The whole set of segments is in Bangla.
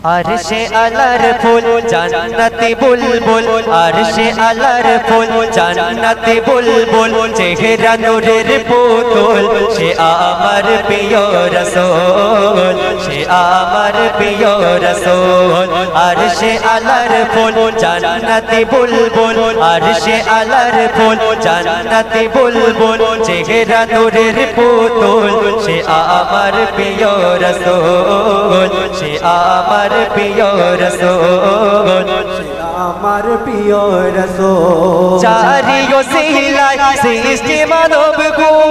আরশে আলার ফুল জান্নাতি বুলবুল আরশে আলার ফুল জান্নাতি বুলবুল চেহারা নূরের পুতুল সে আমার প্রিয় রাসূল সে আমার প্রিয় রাসূল আরশে আলার ফুল জান্নাতি বুলবুল আরশে আলার ফুল জান্নাতি বুলবুল চেহারা নূরের পুতুল সে আমার প্রিয় রাসূল সে আমার প্রিয় রাসূল আমার প্রিয় রাসূল চারি ওসিলায় সৃষ্টি মানব কুল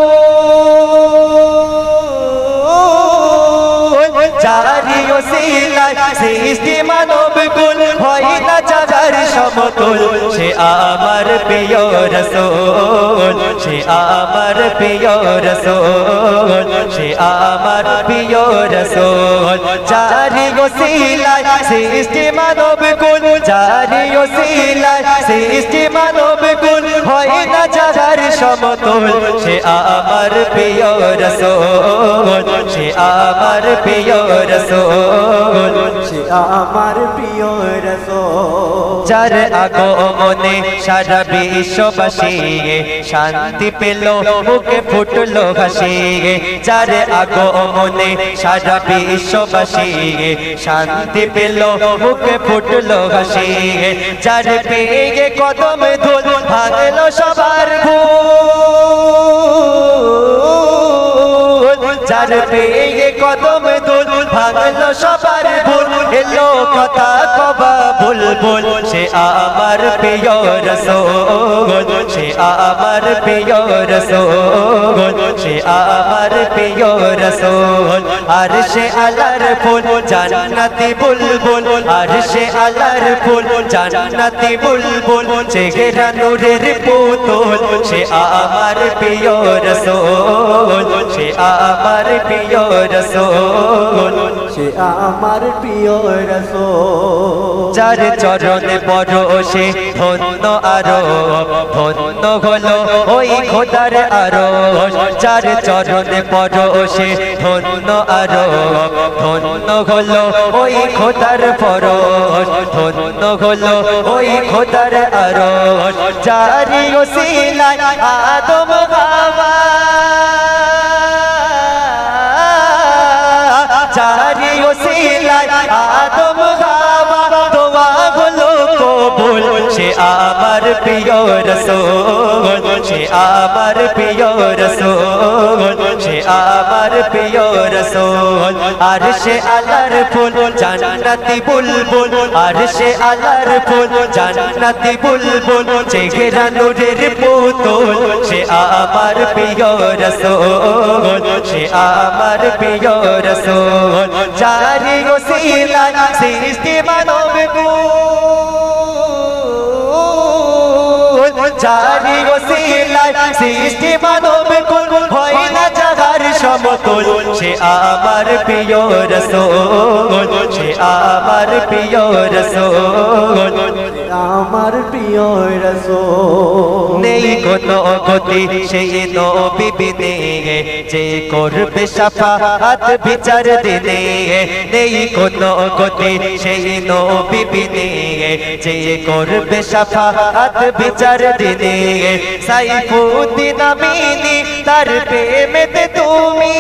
চারি ওসিলায় সৃষ্টি মানব কুল হয় না চাঁদের সমতুল সে আমার প্রিয় রাসূল সে আমার প্রিয় রাসূল সে আমার প্রিয় রাসূল চারি ওসিলায় সৃষ্টি মানব কুল চারি ওসিলায় সৃষ্টি মানব কুল হয় না চাঁদের সমতুল সে আমার প্রিয় রাসূল সে আমার প্রিয় রাসূল সে আমার প্রিয় রাসূল যার আগমনে সারা বিশ্ববাসী শান্তি পেল মুখে ফুটলো হাসি যার আগমনে সারা বিশ্ববাসী শান্তি পেল মুখে ফুটলো হাসি যার পেয়ে কদম ধুল ভাঙলো সবার ভুল যার পেয়ে কদম ধুল ভাঙলো সবার ভুল এলো কথা কবা বুলবুল সে আমার প্রিয় রাসূল সে আমার প্রিয় রাসূল সে আমার প্রিয় রাসূল আরশে আলার ফুল জান্নাতি বুলবুল আরশে আলার ফুল জান্নাতি বুলবুল চেহারা নূরের পুতুল সে আমার প্রিয় রাসূল সে আমার প্রিয় রাসূল সে আমার প্রিয় রাসূল যার চরণে পরশে ধন্য আরো ধন্য হলো ওই খোদার আরো যার চরণে পরশে ধন্য আরো ধন্য হলো ওই খোদার পরশ ধন্য হলো ওই খোদার আরো যারি ওসিলায় আদম হাওয়া যারি ওসিলায় আদম হাওয়া দোয়া হলো কবুল সে আমার প্রিয় রাসূল সে আমার প্রিয় রাসূল সে আমার প্রিয় রাসূল আরশে আলার ফুল জান্নাতি বুলবুল আরশে আলার ফুল জান্নাতি বুলবুল চেহারা নূরের পুতুল সে আমার প্রিয় রাসূল সে আমার প্রিয় রাসূল যারি ওসিলায় সৃষ্টি মানব কুল যারি ওসিলায় সৃষ্টি মানব কুল হয় না চাঁদের সমতুল সে আমার প্রিয় রাসূল সে আমার প্রিয় রাসূল আমার প্রিয় রাসূল নেই কোনো গতি সেই নবী বিনে যে করবে শাফাআত বিচার দিনে নেই কোনো গতি সেই নবী বিনে যে করবে শাফাআত বিচার দিনে সাইফুদ্দিন আমিনী তার প্রেমেতে তুমি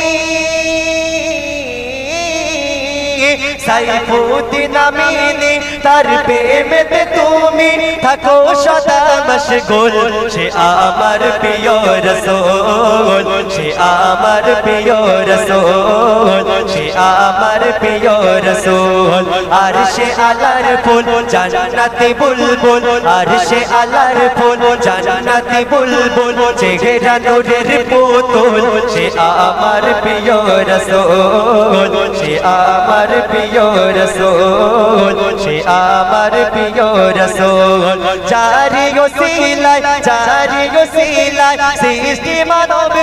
সাইফুদ্দিন আমিনী তার প্রেমেতে তুমি থাকো সদা মশগুল সে আমার প্রিয় রাসূল সে আমার প্রিয় রাসূল সে আমার প্রিয় রাসূল আরশে আলার ফুল জান্নাতি বুলবুল আরশে আলার ফুল জান্নাতি বুলবুল চেহারা নূরের পুতুল সে আমার প্রিয় রাসূল সে আমার প্রিয় রাসূল সে আমার প্রিয় রাসূল যারি ওসিলায় সৃষ্টি মানব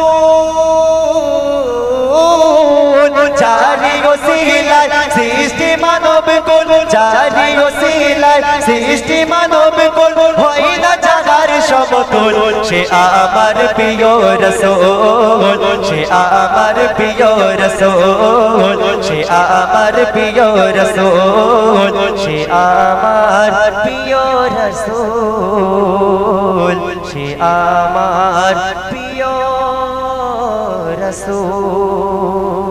কুল যারি ওসিলায় সৃষ্টি মানব কুল যারি ওসিলায় সৃষ্টি মানব কুল হয় না চাঁদের সমতুল সে আমার প্রিয় রসূল সে আমার প্রিয় রসূল সে আমার প্রিয় রসূল সে আমার প্রিয় রসূল সে আমার প্রিয় রসূল